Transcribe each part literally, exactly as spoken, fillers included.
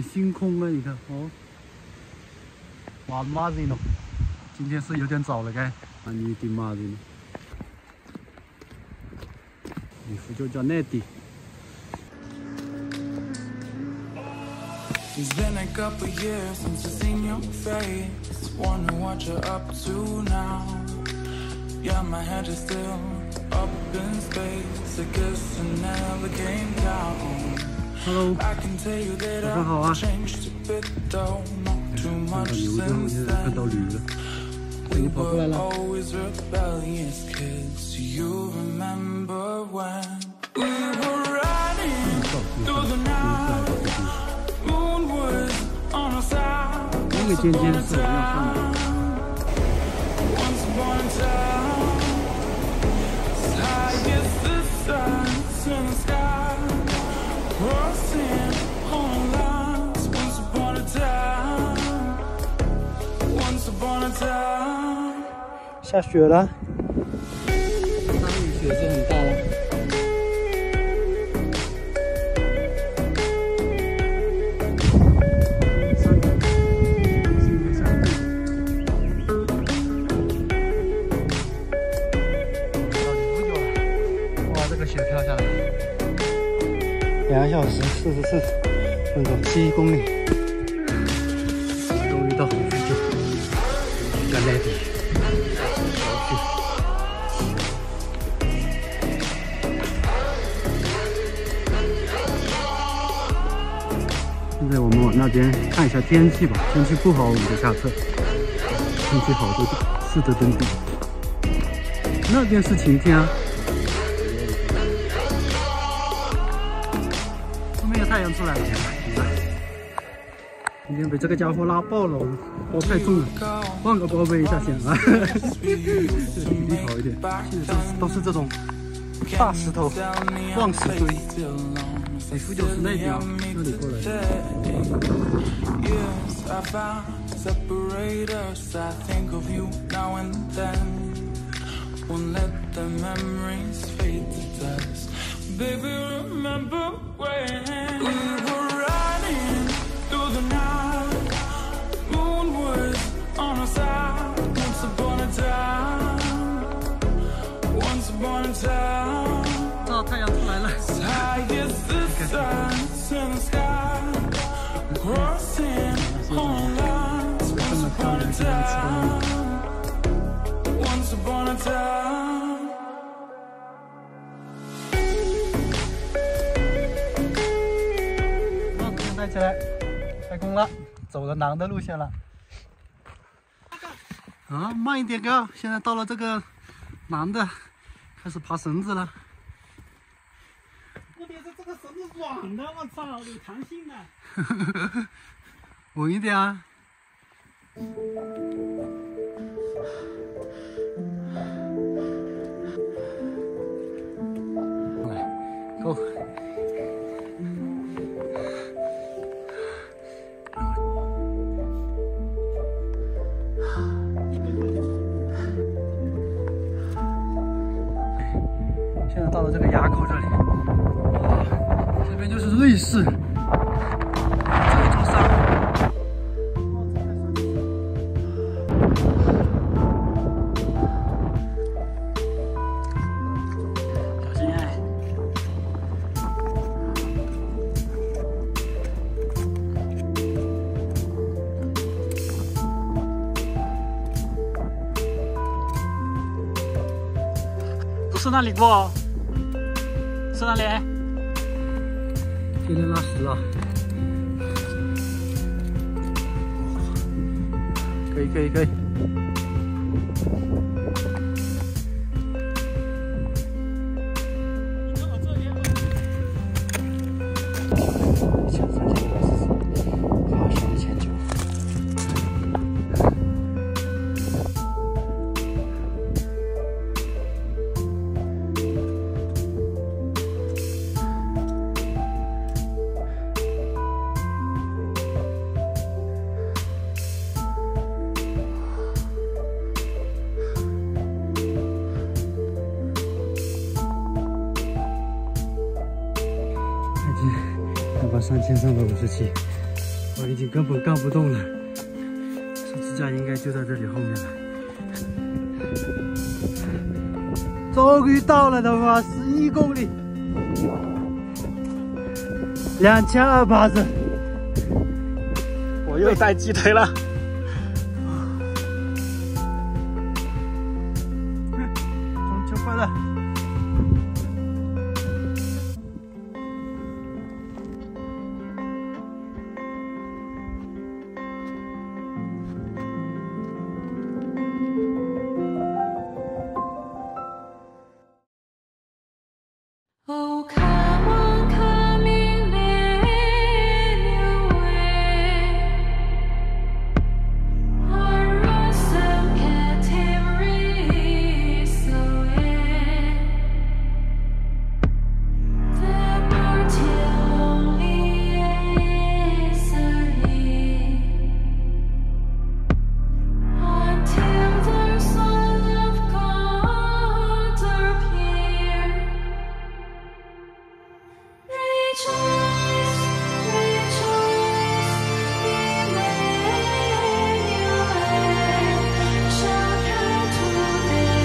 星空啊！你看哦，哇妈人咯，今天是有点早了该，啊你的妈人，衣服就叫内地。 It's been a couple years since I've seen your face. Wonder what you're up to now. Yeah, my head is still up in space. I guess I never came down. Hello. I can tell you that I've changed a bit though. Not too much since then. We were always rebellious kids. You remember when we were riding through the night? 那个尖尖是我要放的。下雪了，那雨雪是很大了。 两个小时四十四分钟，七公里，终于到红福酒，叫内地。现在我们往那边看一下天气吧，天气不好我们就下车，天气好就试着登顶。那边是晴天啊。 太阳出来了，今天被这个家伙拉爆了，包太重了，换个包背一下先啊，体力好一点。现在都是这种大石头，壮石堆。李福酒是那边啊，那里过来。Baby, remember when we were riding through the night? Moon was on our side. Once upon a time, once upon a time. 哦，太阳出来了。As high as the sun in the sky, crossing on lines. Once upon a time, once upon a time. 带起来，开工了，走了狼的路线了。啊，慢一点哥，现在到了这个难的，开始爬绳子了。 关键是这个绳子软的，我操，有弹性的。 稳一点啊。来，够。 现在到了这个垭口这里，哇，这边就是瑞士，这座山，小心哎！不是那里过。 是哪里？天天拉屎了，可以可以可以。海拔三千三百五十七， 已经根本干不动了，手机架应该就在这里后面了。终于到了的话，十一公里，两千二八升。我又带鸡腿了。中秋快乐！ Oh, come on, coming anyway. Our ransom captivities away. The mortal only is until the Son of God appear. Rejoice, rejoice, Emmanuel shall come to thee,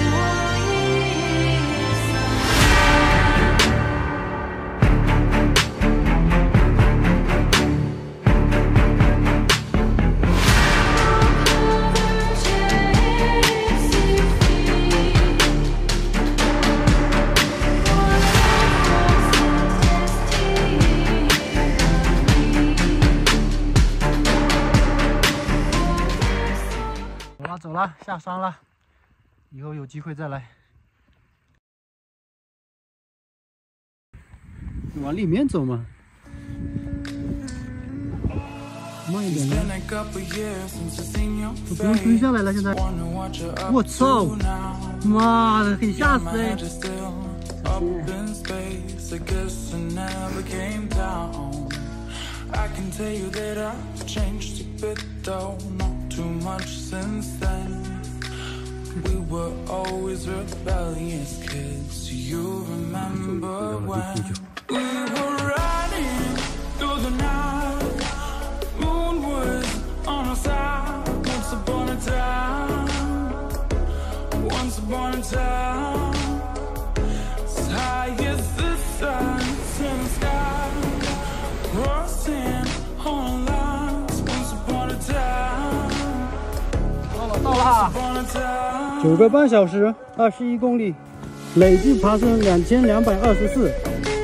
O 走了，走了，下山了，以后有机会再来。往里面走嘛，慢一点的。我不用蹲下来了，现在。我操！妈的，可以吓死哎！ I can tell you that I've changed a bit though, not too much since then. We were always rebellious kids, you remember when we were riding through the night, moon was on our side. Once upon a time, once upon a time, as high as the sun in the sky, crossing on lines. Once upon a time, 到了，到了，九个半小时，二十一公里，累计爬升两千两百二十四。